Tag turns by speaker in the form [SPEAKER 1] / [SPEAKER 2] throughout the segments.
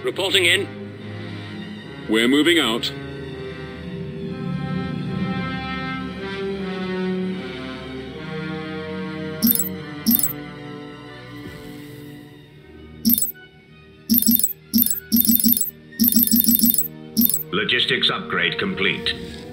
[SPEAKER 1] Reporting in.
[SPEAKER 2] We're moving out.
[SPEAKER 3] Logistics upgrade complete.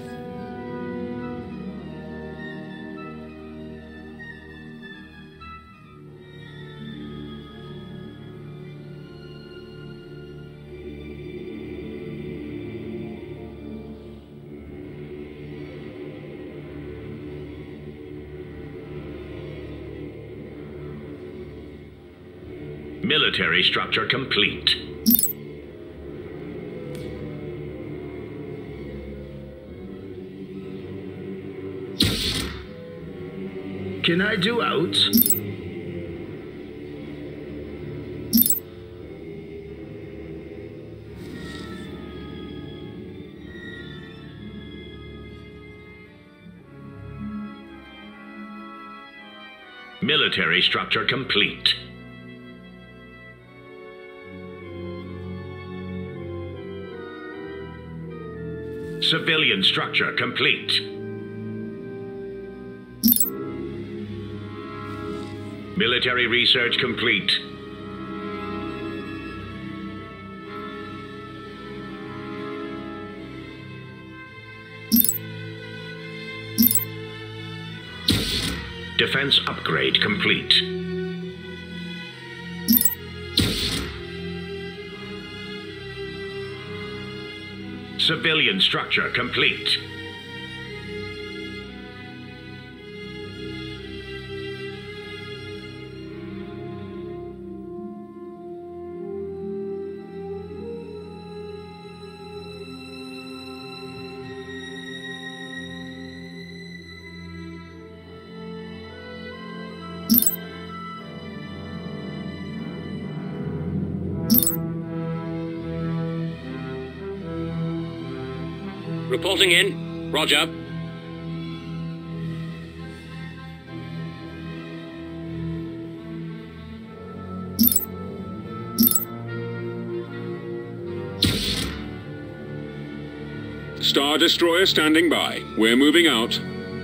[SPEAKER 3] Military structure complete.
[SPEAKER 4] Can I do out?
[SPEAKER 3] Military structure complete. Civilian structure complete. Military research complete. Defense upgrade complete. Civilian structure complete.
[SPEAKER 1] Reporting in. Roger.
[SPEAKER 2] Star Destroyer standing by. We're moving out.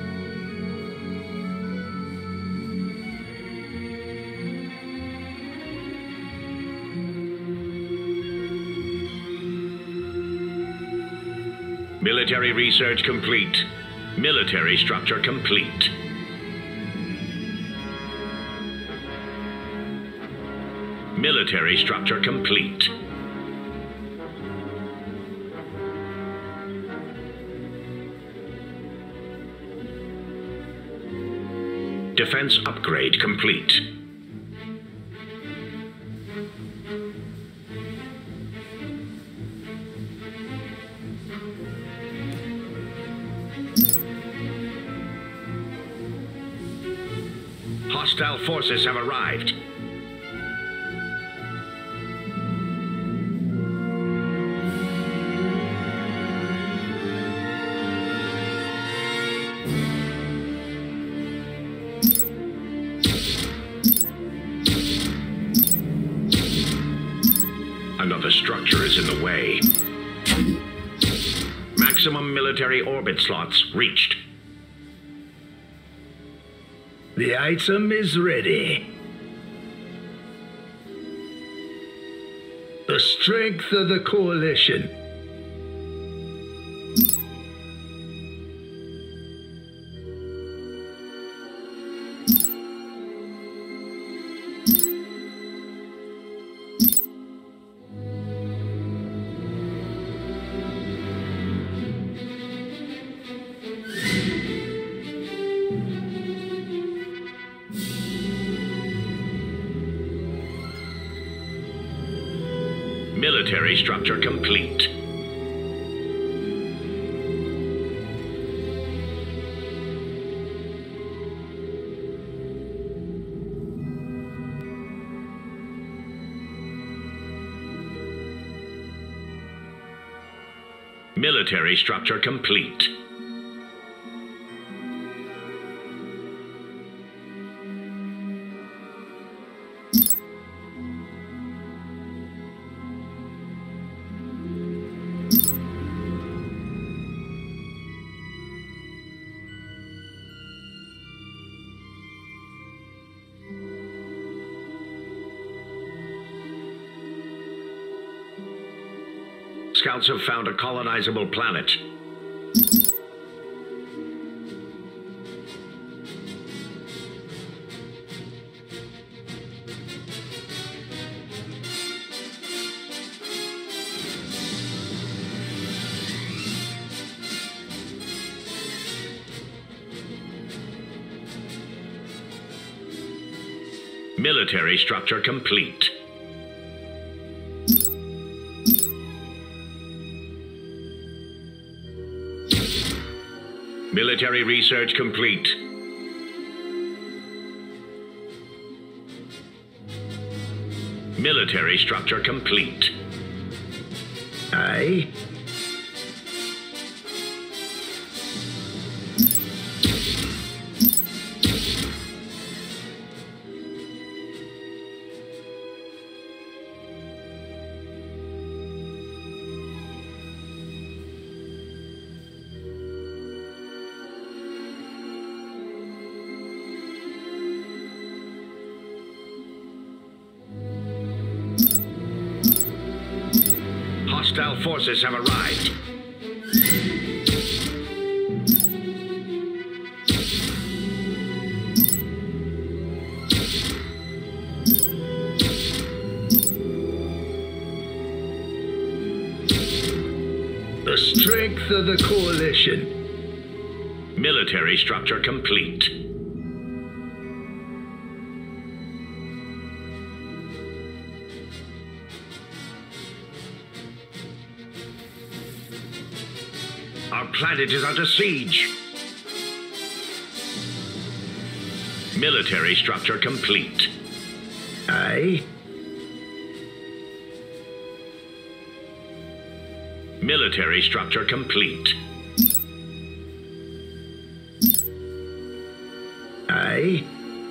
[SPEAKER 3] Military research complete. Military structure complete. Military structure complete. Defense upgrade complete. Hostile forces have arrived. Another structure is in the way. Maximum military orbit slots reached.
[SPEAKER 4] The item is ready. The strength of the coalition.
[SPEAKER 3] Military structure complete. Military structure complete. Scouts have found a colonizable planet. Military structure complete. Military research complete. Military structure complete.
[SPEAKER 4] Aye.
[SPEAKER 3] Hostile forces have arrived.
[SPEAKER 4] The strength of the coalition.
[SPEAKER 3] Military structure complete. Our planet is under siege. Military structure complete.
[SPEAKER 4] Aye.
[SPEAKER 3] Military structure complete.
[SPEAKER 4] Aye.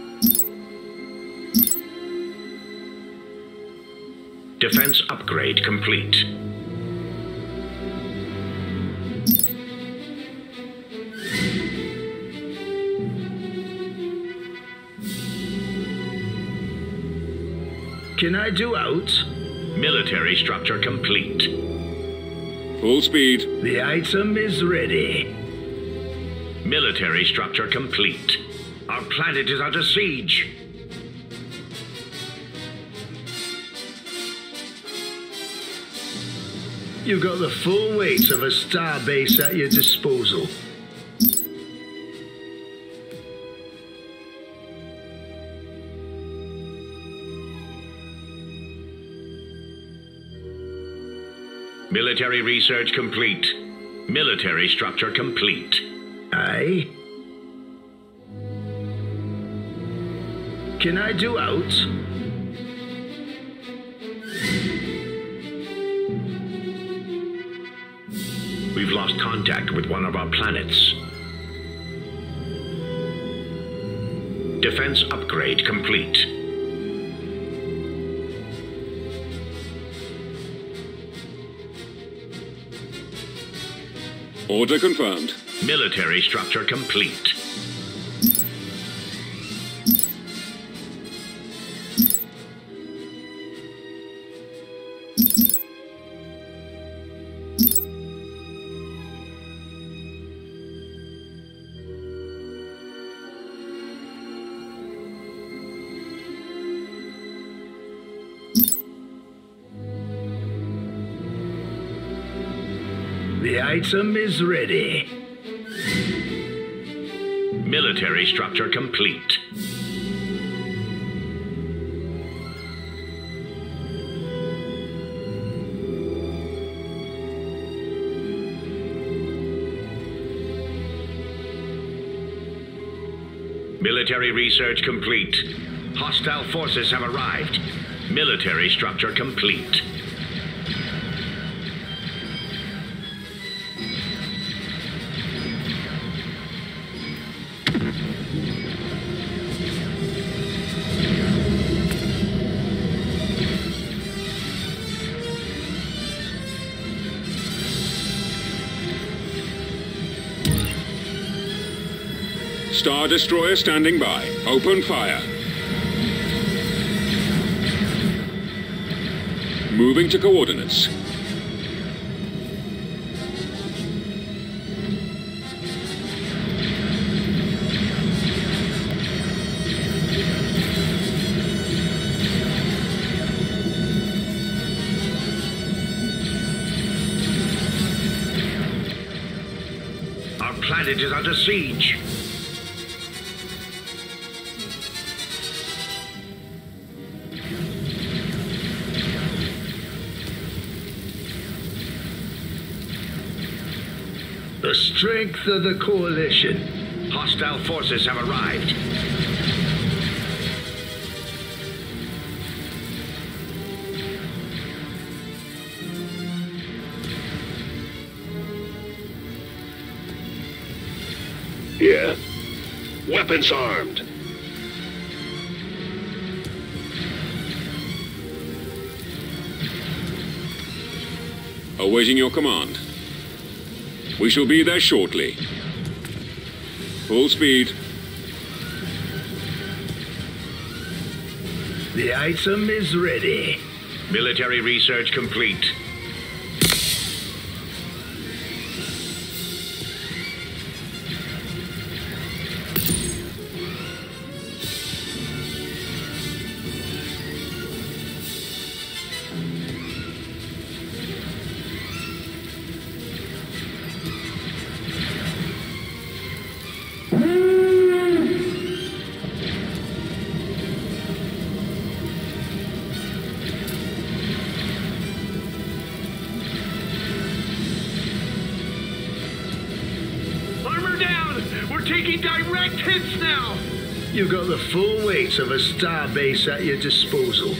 [SPEAKER 3] Defense upgrade complete.
[SPEAKER 4] Can I do out?
[SPEAKER 3] Military structure complete.
[SPEAKER 2] Full speed.
[SPEAKER 4] The item is ready.
[SPEAKER 3] Military structure complete. Our planet is under siege.
[SPEAKER 4] You got the full weight of a star base at your disposal.
[SPEAKER 3] Military research complete. Military structure complete.
[SPEAKER 4] Aye. Can I do out?
[SPEAKER 3] We've lost contact with one of our planets. Defense upgrade complete.
[SPEAKER 2] Order confirmed.
[SPEAKER 3] Military structure complete.
[SPEAKER 4] The item is ready.
[SPEAKER 3] Military structure complete. Military research complete. Hostile forces have arrived. Military structure complete.
[SPEAKER 2] Star Destroyer standing by. Open fire. Moving to coordinates.
[SPEAKER 3] planet is under siege.
[SPEAKER 4] The strength of the coalition.
[SPEAKER 3] Hostile forces have arrived.
[SPEAKER 5] Here. Weapons armed.
[SPEAKER 2] Awaiting your command. We shall be there shortly. Full speed.
[SPEAKER 4] The item is ready.
[SPEAKER 3] Military research complete.
[SPEAKER 4] Taking direct hits now! You got the full weight of a starbase at your disposal.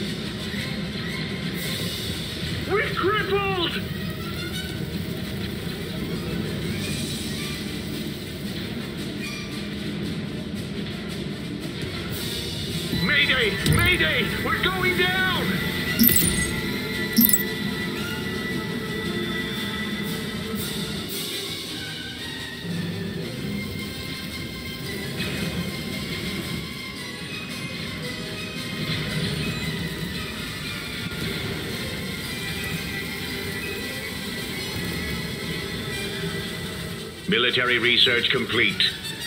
[SPEAKER 4] We're crippled! Mayday! Mayday! We're going down!
[SPEAKER 3] Military research complete.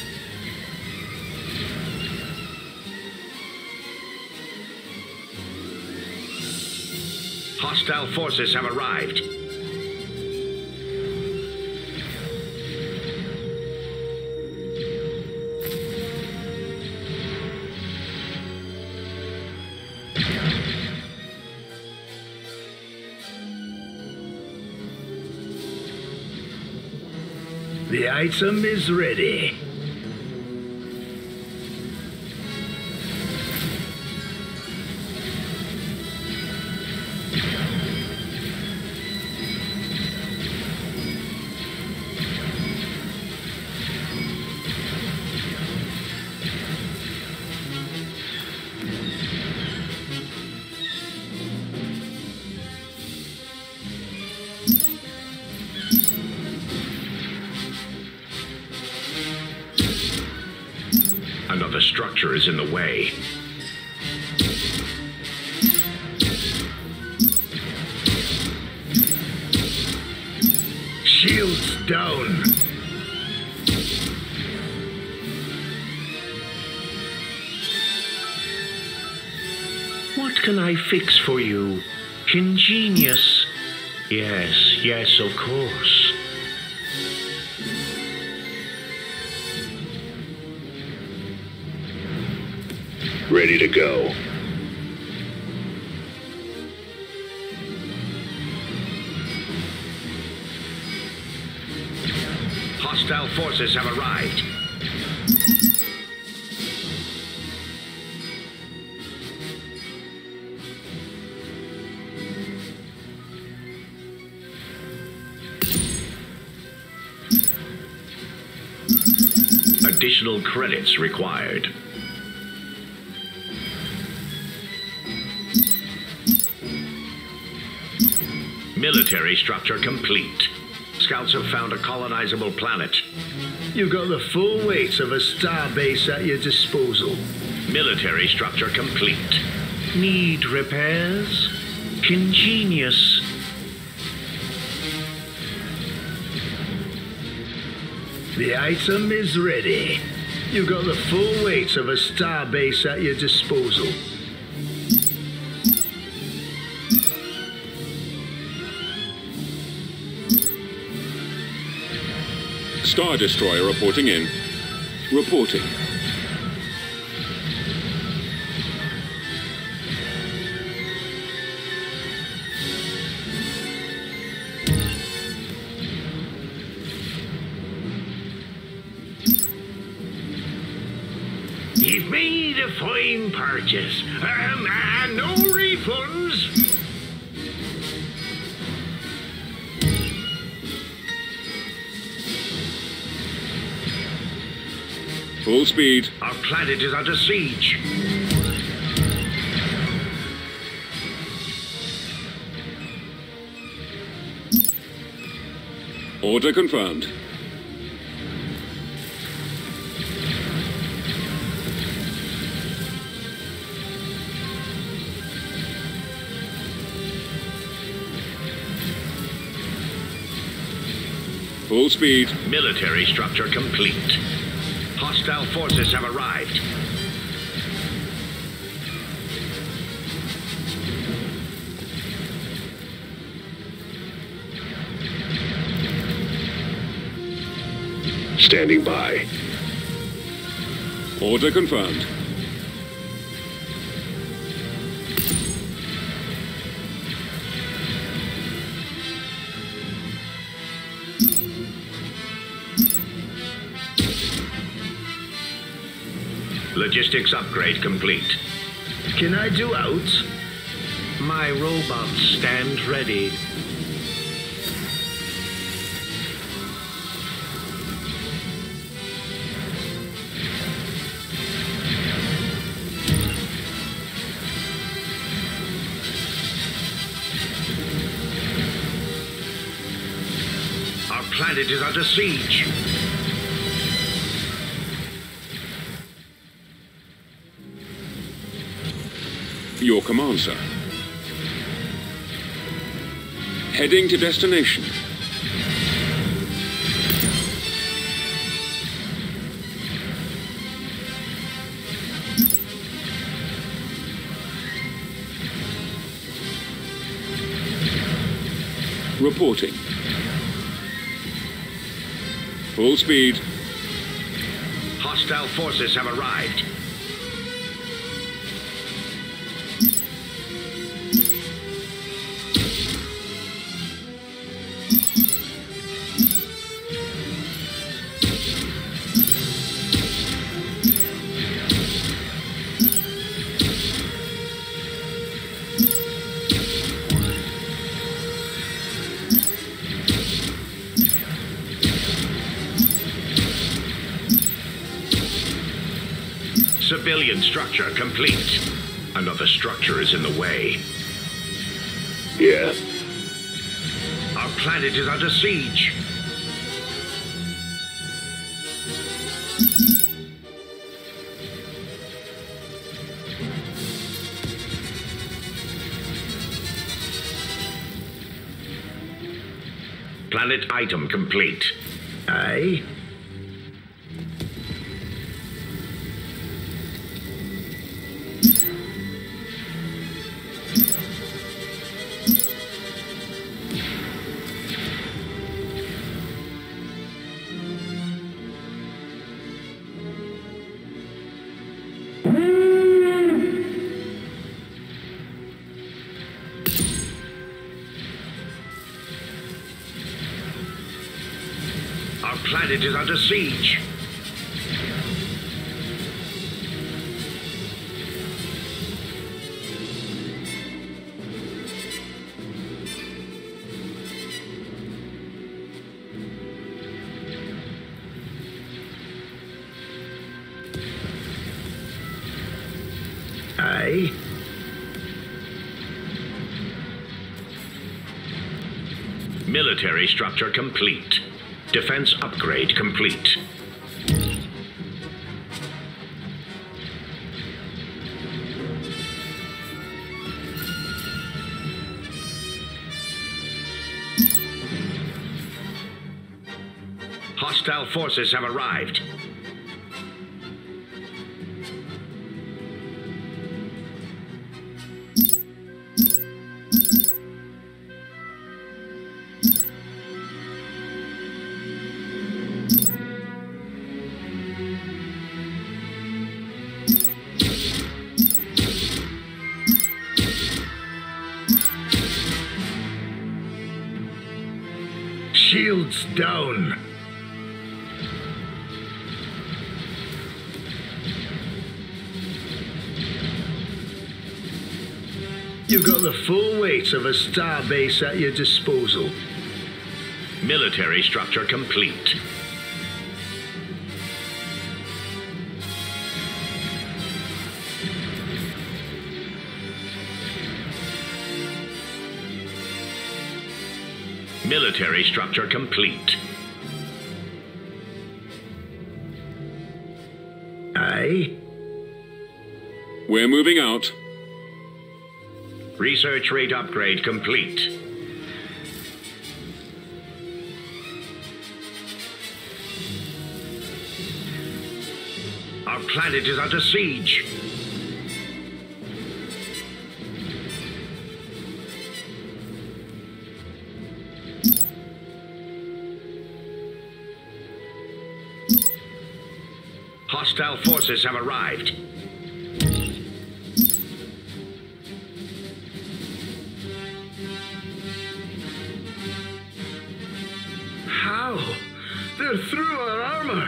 [SPEAKER 3] Hostile forces have arrived.
[SPEAKER 4] The item is ready.
[SPEAKER 3] Another structure is in the way.
[SPEAKER 4] Shields down.
[SPEAKER 3] What can I fix for you? Ingenious. Yes, yes, of course.
[SPEAKER 5] Ready to go.
[SPEAKER 3] Hostile forces have arrived. Additional credits required. Military structure complete. Scouts have found a colonizable planet.
[SPEAKER 4] You got the full weight of a starbase at your disposal.
[SPEAKER 3] Military structure complete. Need repairs? Ingenious.
[SPEAKER 4] The item is ready. You got the full weight of a starbase at your disposal.
[SPEAKER 2] Star Destroyer reporting in. Reporting.
[SPEAKER 3] You've made a fine purchase. No refunds.
[SPEAKER 2] Full speed.
[SPEAKER 3] Our planet is under siege.
[SPEAKER 2] Order confirmed. Full speed.
[SPEAKER 3] Military structure complete. Hostile forces have arrived.
[SPEAKER 5] Standing by.
[SPEAKER 2] Order confirmed.
[SPEAKER 3] Logistics upgrade complete.
[SPEAKER 4] Can I do out?
[SPEAKER 3] My robots stand ready. Our planet is under siege.
[SPEAKER 2] Your command, sir. Heading to destination. Reporting. Full speed.
[SPEAKER 3] Hostile forces have arrived. Civilian structure complete. Another structure is in the way.
[SPEAKER 5] Yeah.
[SPEAKER 3] Our planet is under siege. Planet item complete.
[SPEAKER 4] Aye.
[SPEAKER 3] Our planet is under siege.
[SPEAKER 4] Aye.
[SPEAKER 3] Military structure complete. Defense upgrade complete. Hostile forces have arrived.
[SPEAKER 4] Shields down. You've got the full weight of a starbase at your disposal.
[SPEAKER 3] Military structure complete. Military structure complete.
[SPEAKER 4] Aye?
[SPEAKER 2] We're moving out.
[SPEAKER 3] Research rate upgrade complete. Our planet is under siege. Hostile forces have arrived.
[SPEAKER 4] How? They're through our armor.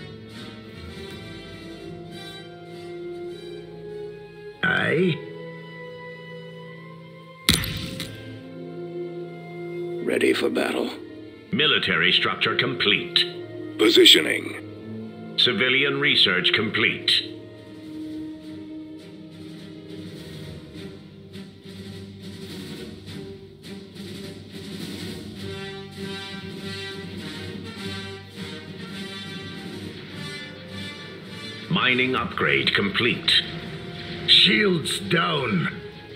[SPEAKER 4] Aye?
[SPEAKER 5] Ready for battle.
[SPEAKER 3] Military structure complete.
[SPEAKER 5] Positioning.
[SPEAKER 3] Civilian research complete. Mining upgrade complete.
[SPEAKER 4] Shields down.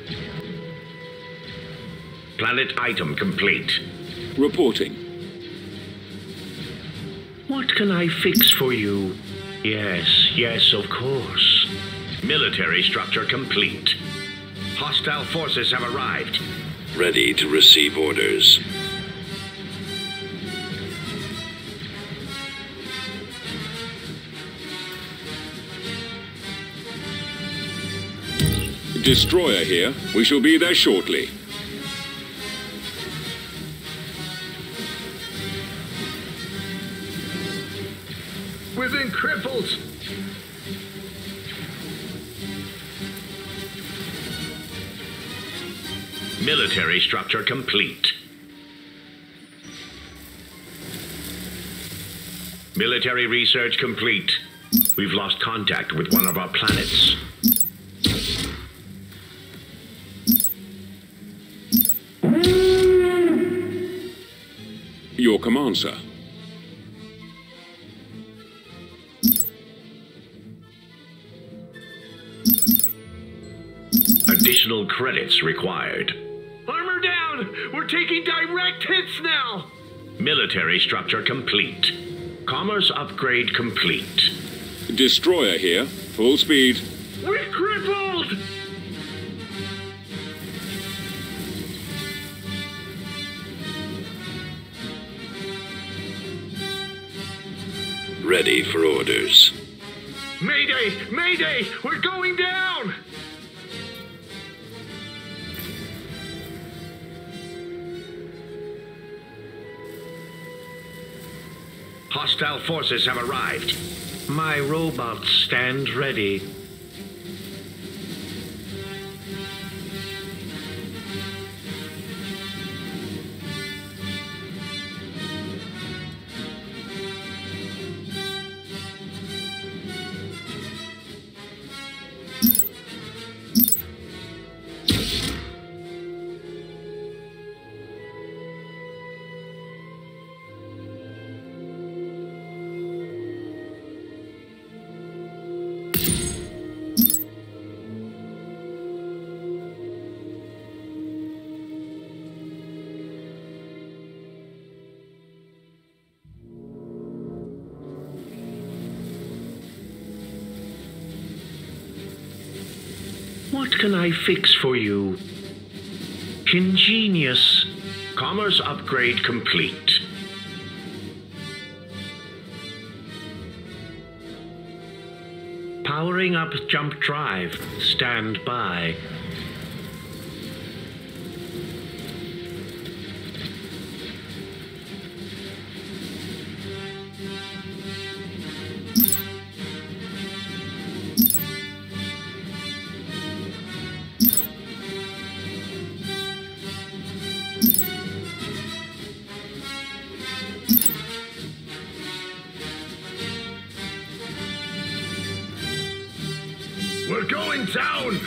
[SPEAKER 3] Planet item complete.
[SPEAKER 2] Reporting.
[SPEAKER 3] What can I fix for you? Yes, of course. Military structure complete. Hostile forces have arrived.
[SPEAKER 5] Ready to receive orders.
[SPEAKER 2] Destroyer here. We shall be there shortly.
[SPEAKER 4] We've been crippled.
[SPEAKER 3] Military structure complete. Military research complete. We've lost contact with one of our planets.
[SPEAKER 2] Your command, sir.
[SPEAKER 3] Additional credits required.
[SPEAKER 4] Armor down! We're taking direct hits now!
[SPEAKER 3] Military structure complete. Commerce upgrade complete.
[SPEAKER 2] Destroyer here. Full speed.
[SPEAKER 4] We're crippled!
[SPEAKER 5] Ready for orders.
[SPEAKER 4] Mayday! Mayday! We're going down!
[SPEAKER 3] Hostile forces have arrived. My robots stand ready. What can I fix for you? Ingenious. Commerce upgrade complete. Powering up jump drive. Stand by.
[SPEAKER 4] going down!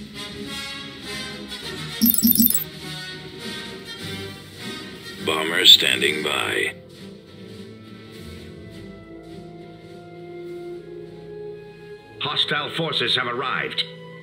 [SPEAKER 5] Bomber standing by.
[SPEAKER 3] Hostile forces have arrived.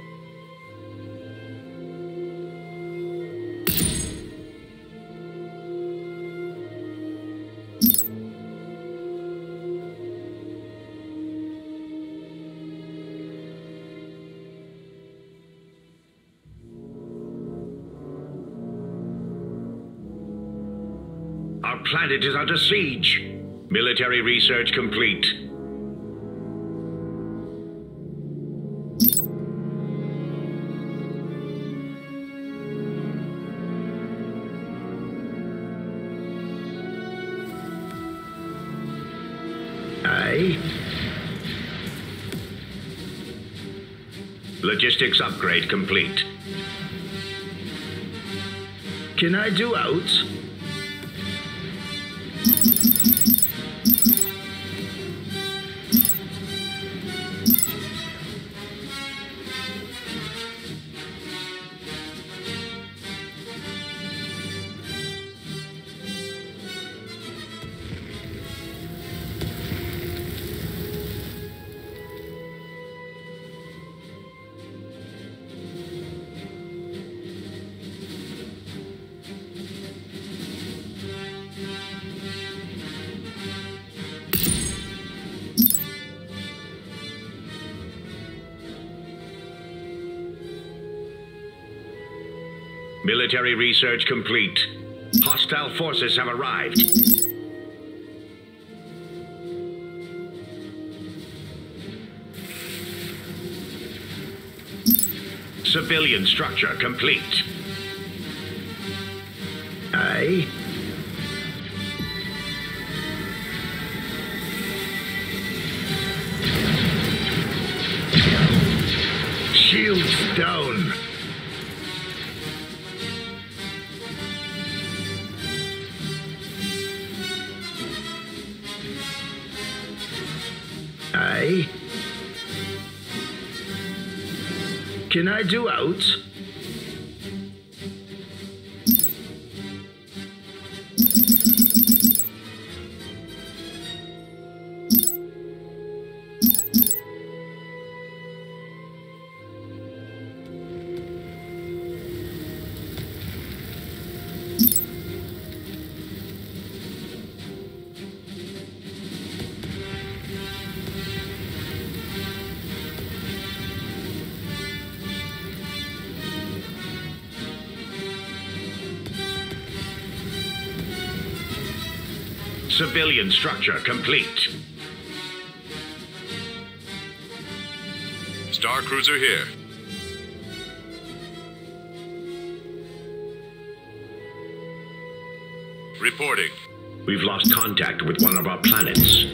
[SPEAKER 3] Our planet is under siege. Military research complete.
[SPEAKER 4] Aye?
[SPEAKER 3] Logistics upgrade complete.
[SPEAKER 4] Can I do out?
[SPEAKER 3] Military research complete. Hostile forces have arrived. Civilian structure complete.
[SPEAKER 4] Aye? Shields down. Aye? Can I do out?
[SPEAKER 3] Civilian structure complete.
[SPEAKER 2] Star Cruiser here. Reporting.
[SPEAKER 3] We've lost contact with one of our planets.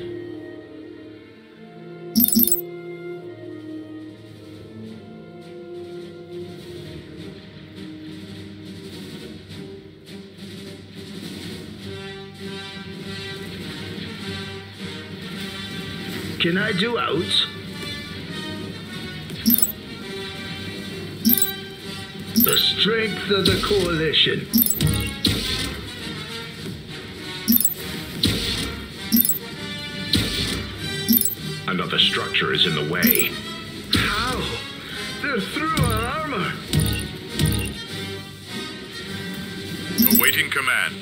[SPEAKER 4] Can I do out? The strength of the coalition.
[SPEAKER 3] Another structure is in the way.
[SPEAKER 4] How? They're through our armor.
[SPEAKER 2] Awaiting command.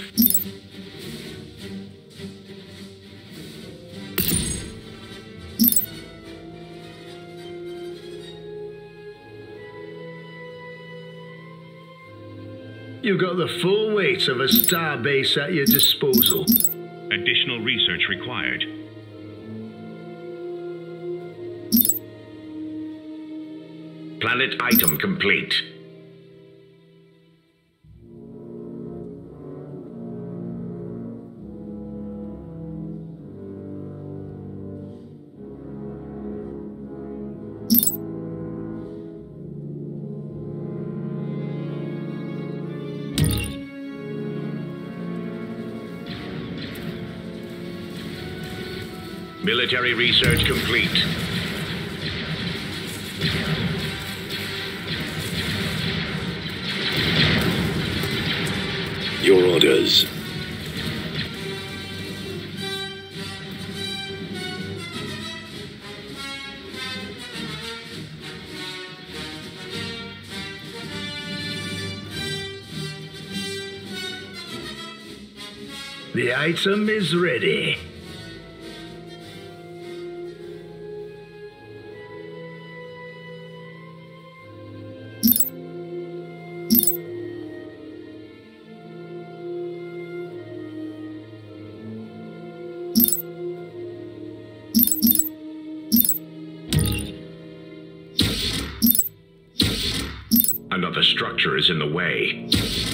[SPEAKER 4] You've got the full weight of a star base at your disposal.
[SPEAKER 3] Additional research required. Planet item complete. Military research complete.
[SPEAKER 5] Your orders.
[SPEAKER 4] The item is ready.
[SPEAKER 3] Another structure is in the way.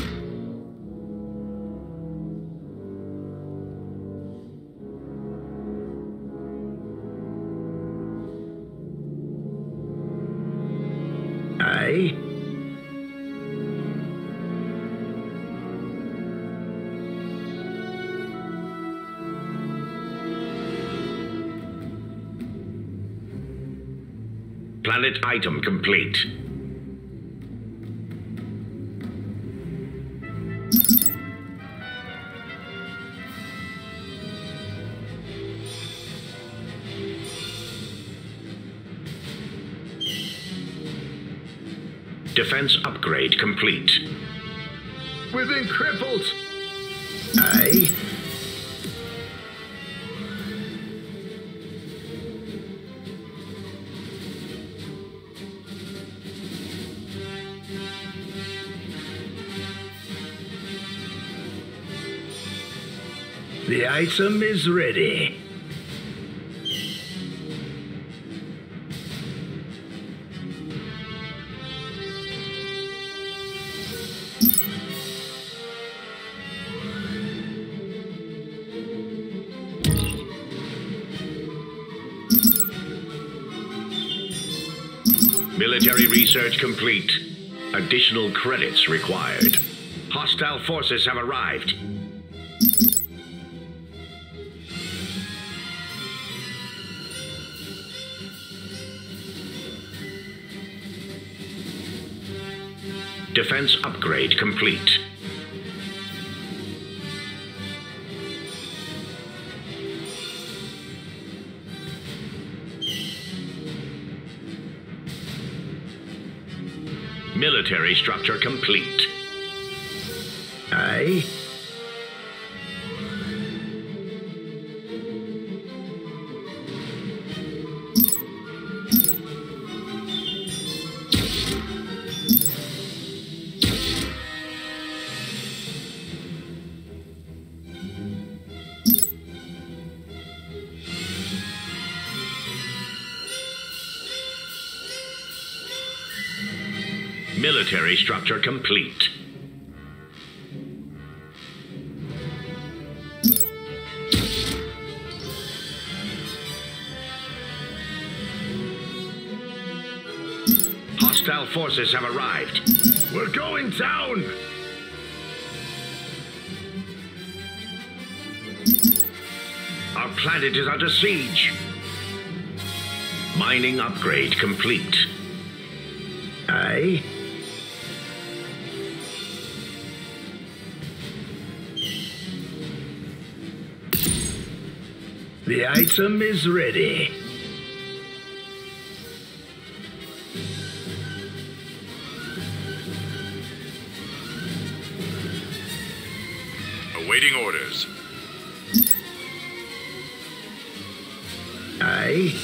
[SPEAKER 4] Aye.
[SPEAKER 3] Planet item complete. Defense upgrade complete.
[SPEAKER 4] We've been crippled. Aye. The item is ready.
[SPEAKER 3] Military research complete. Additional credits required. Hostile forces have arrived. Defense upgrade complete. Military structure complete.
[SPEAKER 4] Aye.
[SPEAKER 3] Military structure complete. Hostile forces have arrived.
[SPEAKER 4] We're going down.
[SPEAKER 3] Our planet is under siege. Mining upgrade complete.
[SPEAKER 4] Aye. The item is ready.
[SPEAKER 2] Awaiting orders.
[SPEAKER 4] Aye.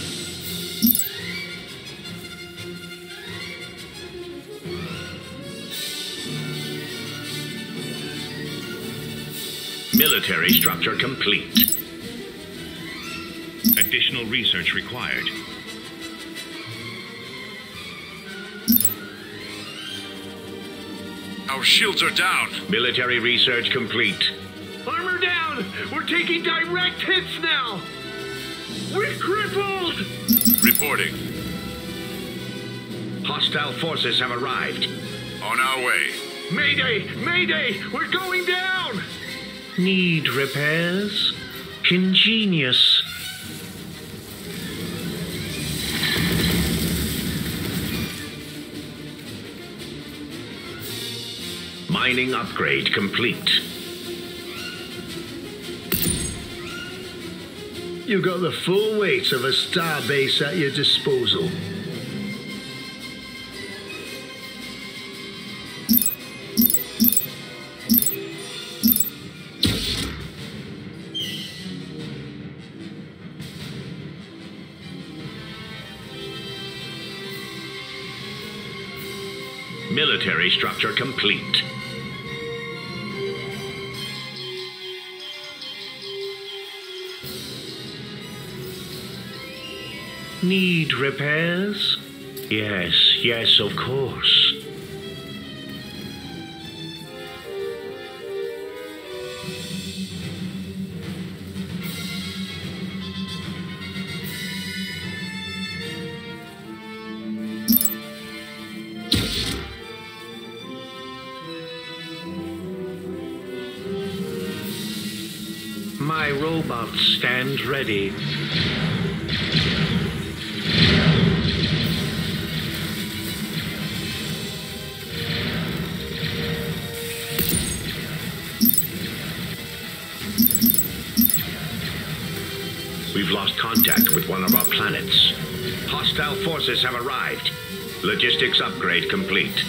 [SPEAKER 3] Military structure complete.
[SPEAKER 6] Additional research required.
[SPEAKER 2] Our shields are down.
[SPEAKER 3] Military research complete.
[SPEAKER 4] Armor down! We're taking direct hits now! We're crippled!
[SPEAKER 2] Reporting.
[SPEAKER 3] Hostile forces have arrived.
[SPEAKER 2] On our way.
[SPEAKER 4] Mayday! Mayday! We're going down!
[SPEAKER 7] Need repairs? Ingenious.
[SPEAKER 3] Mining upgrade complete.
[SPEAKER 4] You got the full weight of a starbase at your disposal.
[SPEAKER 3] Military structure complete.
[SPEAKER 7] Need repairs? Yes, of course. My robots stand ready.
[SPEAKER 3] We've lost contact with one of our planets. Hostile forces have arrived. Logistics upgrade complete.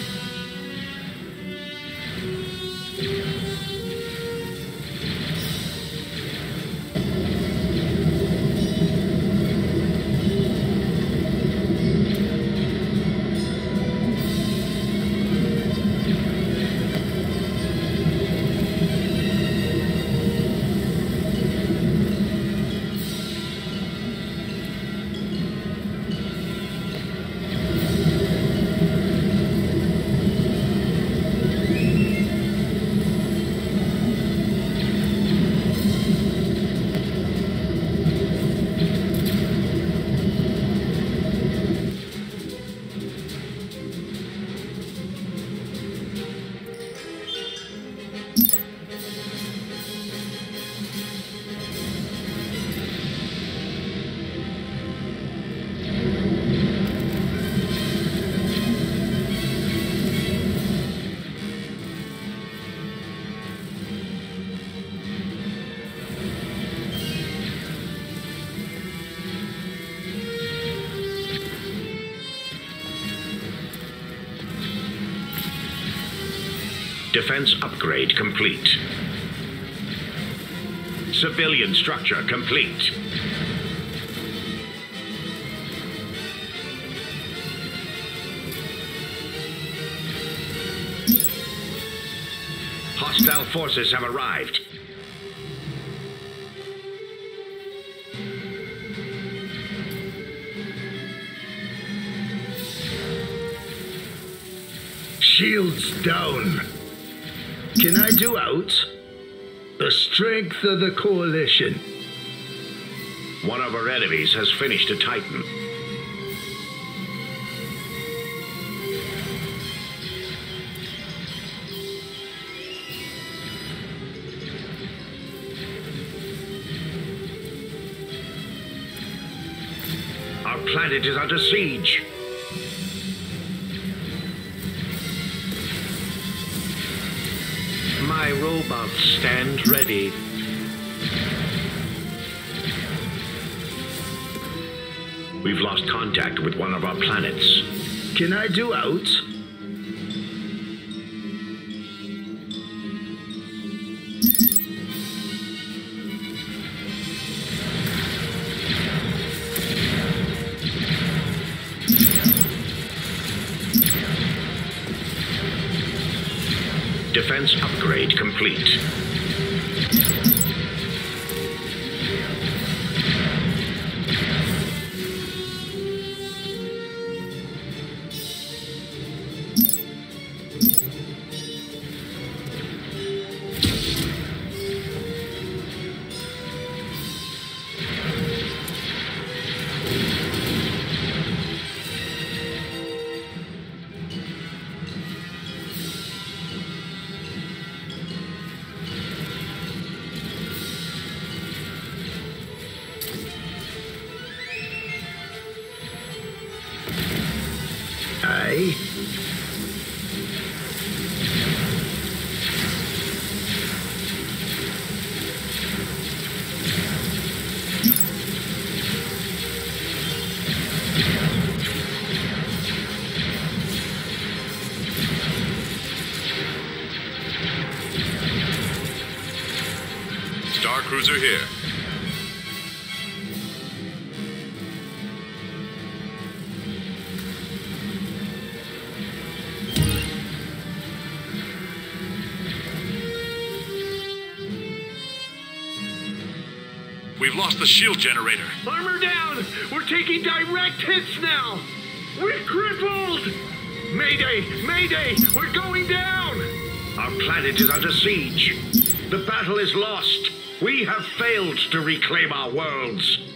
[SPEAKER 3] Defense upgrade complete. Civilian structure complete. Hostile forces have arrived.
[SPEAKER 4] Shields down. Can I do out? The strength of the coalition.
[SPEAKER 3] One of our enemies has finished a Titan. Our planet is under siege.
[SPEAKER 7] My robots stand ready.
[SPEAKER 3] We've lost contact with one of our planets.
[SPEAKER 4] Can I do out?
[SPEAKER 3] Defense upgrade complete.
[SPEAKER 2] Star Cruiser here. We've lost the shield generator.
[SPEAKER 7] Armor down! We're taking direct hits now! We're crippled! Mayday! Mayday! We're going down!
[SPEAKER 3] Our planet is under siege. The battle is lost. We have failed to reclaim our worlds.